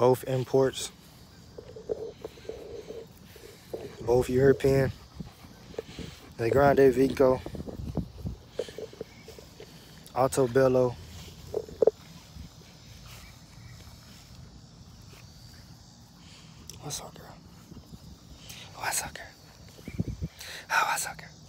Both imports. Both European. The Grande Vinko. Altobello. What's up, girl? What's up, girl? What's up, girl?